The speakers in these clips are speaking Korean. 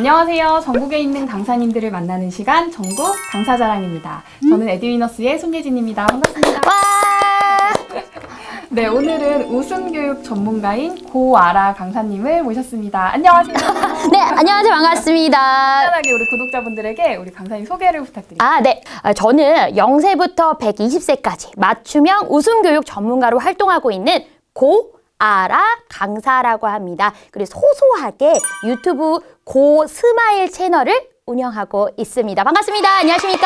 안녕하세요. 전국에 있는 강사님들을 만나는 시간 전국 강사자랑입니다. 저는 에듀위너스의 손예진입니다. 반갑습니다. 네, 오늘은 웃음교육 전문가인 고아라 강사님을 모셨습니다. 안녕하세요. 네, 안녕하세요. 반갑습니다. 간단하게 우리 구독자분들에게 우리 강사님 소개를 부탁드립니다. 네. 저는 0세부터 120세까지 맞춤형 웃음교육 전문가로 활동하고 있는 고아라 강사라고 합니다. 그리고 소소하게 유튜브 고스마일 채널을 운영하고 있습니다. 반갑습니다. 안녕하십니까?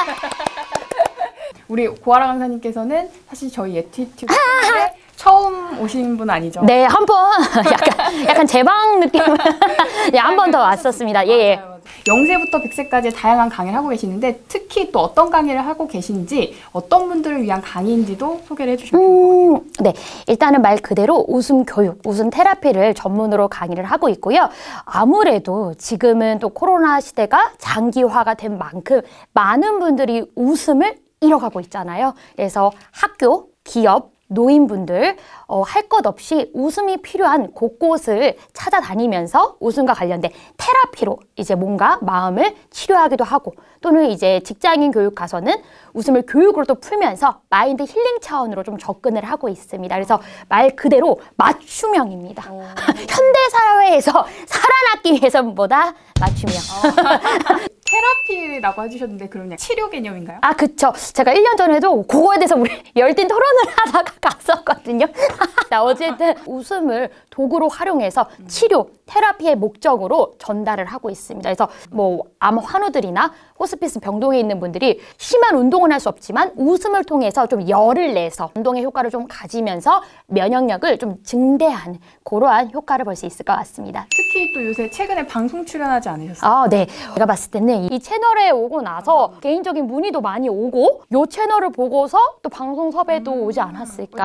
우리 고아라 강사님께서는 사실 저희 예티튜브에 처음 오신 분 아니죠? 네, 한 번 약간 제방 느낌 한 번 더 왔었습니다. 예. 맞아요. 0세부터 100세까지 다양한 강의를 하고 계시는데 특히 또 어떤 강의를 하고 계신지 어떤 분들을 위한 강의인지도 소개를 해주시면 좋을 것 같아요. 네, 일단은 말 그대로 웃음 교육, 웃음 테라피를 전문으로 강의를 하고 있고요. 아무래도 지금은 또 코로나 시대가 장기화가 된 만큼 많은 분들이 웃음을 잃어가고 있잖아요. 그래서 학교, 기업, 노인분들 할 것 없이 웃음이 필요한 곳곳을 찾아다니면서 웃음과 관련된 테라피로 이제 뭔가 마음을 치료하기도 하고 또는 이제 직장인 교육 가서는 웃음을 교육으로 또 풀면서 마인드 힐링 차원으로 좀 접근을 하고 있습니다. 그래서 말 그대로 맞춤형입니다. 현대 사회에서 살아남기 위해서보다 맞춤형. 테라피라고 해주셨는데 그럼 치료 개념인가요? 그쵸. 제가 1년 전에도 그거에 대해서 우리 열띤 토론을 하다가 갔었거든요. 어쨌든 웃음을 도구로 활용해서 치료, 테라피의 목적으로 전달을 하고 있습니다. 그래서 뭐 암 환우들이나 호스피스 병동에 있는 분들이 심한 운동은 할 수 없지만 웃음을 통해서 좀 열을 내서 운동의 효과를 좀 가지면서 면역력을 좀 증대하는 그러한 효과를 볼 수 있을 것 같습니다. 특히 또 요새 최근에 방송 출연하지 않으셨어요? 네. 제가 봤을 때는 이 채널에 오고 나서 개인적인 문의도 많이 오고 이 채널을 보고서 또 방송 섭외도 오지 않았을까.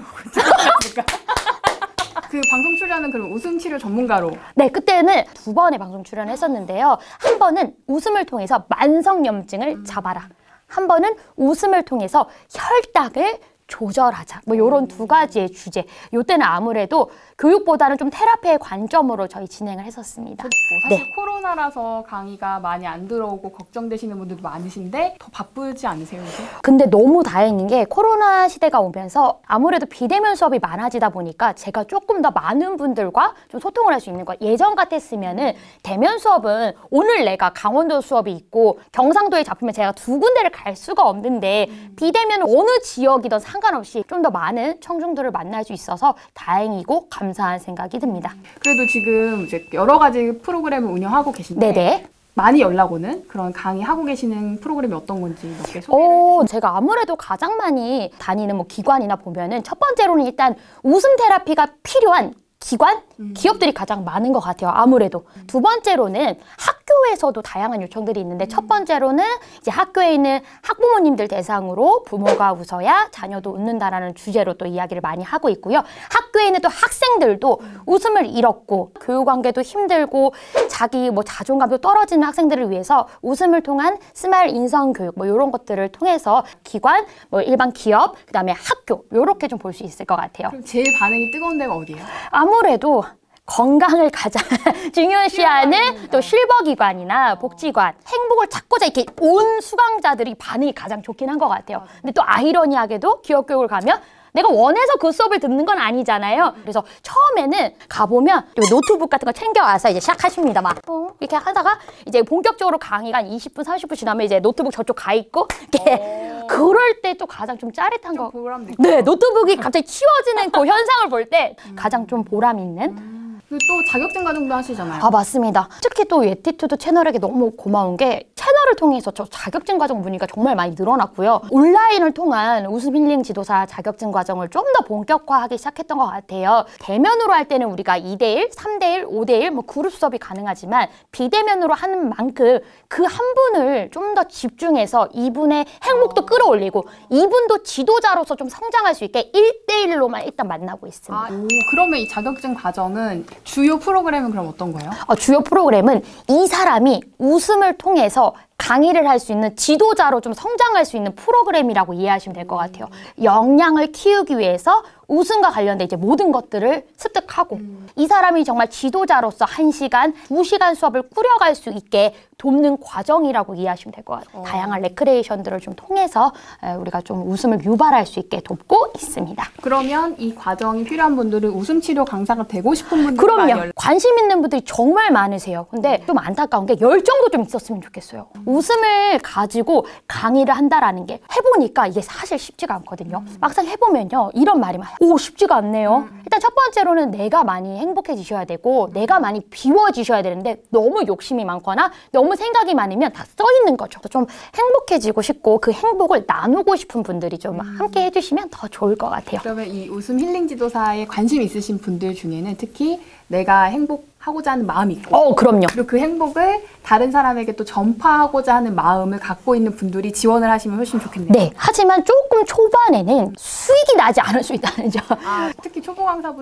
그 방송 출연은 그럼 웃음 치료 전문가로? 네, 그때는 2번의 방송 출연했었는데요. 한 번은 웃음을 통해서 만성염증을 잡아라. 한 번은 웃음을 통해서 혈당을 조절하자. 뭐 이런 2가지의 주제. 요때는 아무래도 교육보다는 좀 테라피의 관점으로 저희 진행을 했었습니다. 사실 코로나라서 강의가 많이 안 들어오고 걱정되시는 분들도 많으신데 더 바쁘지 않으세요, 이제? 근데 너무 다행인 게 코로나 시대가 오면서 아무래도 비대면 수업이 많아지다 보니까 제가 조금 더 많은 분들과 좀 소통을 할 수 있는 거예요. 예전 같았으면은 대면 수업은 오늘 내가 강원도 수업이 있고 경상도에 잡히면 제가 2군데를 갈 수가 없는데 비대면 어느 지역이든 상관없이 좀 더 많은 청중들을 만날 수 있어서 다행이고 감사한 생각이 듭니다. 그래도 지금 이제 여러 가지 프로그램을 운영하고 계신데 네네. 많이 연락 오는 그런 강의하고 계시는 프로그램이 어떤 건지 몇 개 소개를 해주시면. 제가 아무래도 가장 많이 다니는 뭐 기관이나 보면은 첫 번째로는 일단 웃음 테라피가 필요한 기관, 기업들이 가장 많은 것 같아요. 아무래도. 2번째로는 학교에서도 다양한 요청들이 있는데 첫 번째로는 이제 학교에 있는 학부모님들 대상으로 부모가 웃어야 자녀도 웃는다라는 주제로 또 이야기를 많이 하고 있고요. 학교에 있는 또 학생들도 웃음을 잃었고 교육관계도 힘들고 자기 뭐 자존감도 떨어지는 학생들을 위해서 웃음을 통한 스마일 인성 교육 뭐 이런 것들을 통해서 기관, 뭐 일반 기업, 그다음에 학교 이렇게 좀 볼 수 있을 것 같아요. 그럼 제일 반응이 뜨거운 데가 어디예요? 아무래도 건강을 가장 중요시하는 또 실버기관이나 복지관, 행복을 찾고자 이렇게 온 수강자들이 반응이 가장 좋긴 한 것 같아요. 근데 또 아이러니하게도 기업교육을 가면 내가 원해서 그 수업을 듣는 건 아니잖아요. 그래서 처음에는 가보면 노트북 같은 거 챙겨와서 이제 시작하십니다. 막 이렇게 하다가 이제 본격적으로 강의가 한 20분, 30분 지나면 이제 노트북 저쪽 가 있고 이렇게 그럴 때 또 가장 좀 짜릿한 거. 네, 노트북이 갑자기 치워지는 그 현상을 볼 때 가장 좀 보람 있는. 또 자격증 과정도 하시잖아요. 맞습니다. 특히 또 예티튜드 채널에게 너무 고마운 게 채널을 통해서 저 자격증 과정 문의가 정말 많이 늘어났고요. 온라인을 통한 웃음 힐링 지도사 자격증 과정을 좀 더 본격화하기 시작했던 것 같아요. 대면으로 할 때는 우리가 2대1, 3대1, 5대1 뭐 그룹 수업이 가능하지만 비대면으로 하는 만큼 그 한 분을 좀 더 집중해서 이분의 행복도 끌어올리고 이분도 지도자로서 좀 성장할 수 있게 1대1로만 일단 만나고 있습니다. 그러면 이 자격증 과정은 주요 프로그램은 그럼 어떤 거예요? 주요 프로그램은 이 사람이 웃음을 통해서 강의를 할 수 있는 지도자로 좀 성장할 수 있는 프로그램이라고 이해하시면 될 것 같아요. 역량을 키우기 위해서 웃음과 관련된 이제 모든 것들을 습득하고 이 사람이 정말 지도자로서 1시간, 2시간 수업을 꾸려갈 수 있게 돕는 과정이라고 이해하시면 될 것 같아요. 다양한 레크레이션들을 좀 통해서 우리가 좀 웃음을 유발할 수 있게 돕고 있습니다. 그러면 이 과정이 필요한 분들은 웃음 치료 강사가 되고 싶은 분들 그럼요. 관심 있는 분들이 정말 많으세요. 근데 좀 안타까운 게 열정도 좀 있었으면 좋겠어요. 웃음을 가지고 강의를 한다라는 게 해보니까 이게 사실 쉽지가 않거든요. 막상 해보면요. 이런 말이 많아요. 오, 쉽지가 않네요. 일단 첫 번째로는 내가 많이 행복해지셔야 되고 내가 많이 비워지셔야 되는데 너무 욕심이 많거나 너무 생각이 많으면 다 써 있는 거죠. 좀 행복해지고 싶고 그 행복을 나누고 싶은 분들이 좀 함께 해주시면 더 좋을 것 같아요. 그러면 이 웃음 힐링 지도사에 관심 있으신 분들 중에는 특히 내가 행복하고자 하는 마음이 있고 그럼요. 그리고 그 행복을 다른 사람에게 또 전파하고자 하는 마음을 갖고 있는 분들이 지원을 하시면 훨씬 좋겠네요. 네. 하지만 조금 초반에는 수익이 나지 않을 수 있다는 점. 특히 초보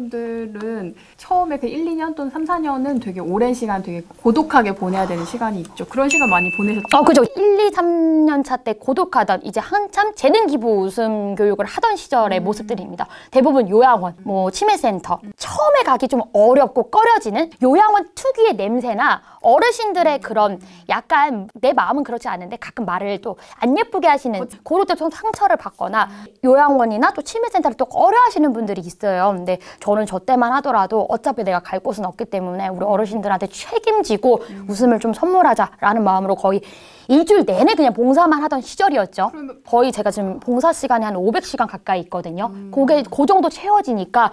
강사분들은 처음에 그 1, 2년 또는 3, 4년은 되게 오랜 시간 되게 고독하게 보내야 되는 시간이 있죠. 그런 시간 많이 보내셨죠? 그죠. 1, 2, 3년 차 때 고독하던 이제 한참 재능 기부 웃음 교육을 하던 시절의 모습들입니다. 대부분 요양원, 뭐 치매센터. 처음에 가기 좀 어렵고 꺼려지는 요양원 특유의 냄새나 어르신들의 그런 약간 내 마음은 그렇지 않은데 가끔 말을 또 안 예쁘게 하시는 그럴 때 좀 상처를 받거나 요양원이나 또 치매센터를 또 꺼려하시는 분들이 있어요. 근데 저는 저 때만 하더라도 어차피 내가 갈 곳은 없기 때문에 우리 어르신들한테 책임지고 웃음을 좀 선물하자라는 마음으로 거의 일주일 내내 그냥 봉사만 하던 시절이었죠. 거의 제가 지금 봉사 시간이 한 500시간 가까이 있거든요. 그게 그 정도 채워지니까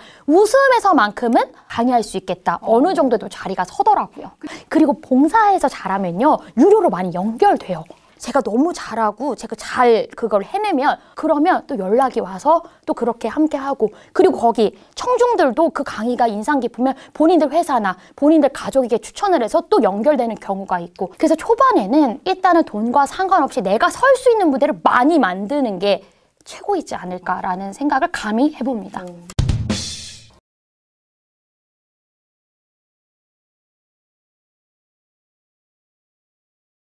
웃음에서만큼은 강의할 수 있겠다. 어느 정도도 자리가 서더라고요. 그리고 봉사에서 잘하면요. 유료로 많이 연결돼요. 제가 너무 잘하고 제가 잘 그걸 해내면 그러면 또 연락이 와서 또 그렇게 함께 하고 그리고 거기 청중들도 그 강의가 인상 깊으면 본인들 회사나 본인들 가족에게 추천을 해서 또 연결되는 경우가 있고 그래서 초반에는 일단은 돈과 상관없이 내가 설 수 있는 무대를 많이 만드는 게 최고이지 않을까라는 생각을 감히 해봅니다.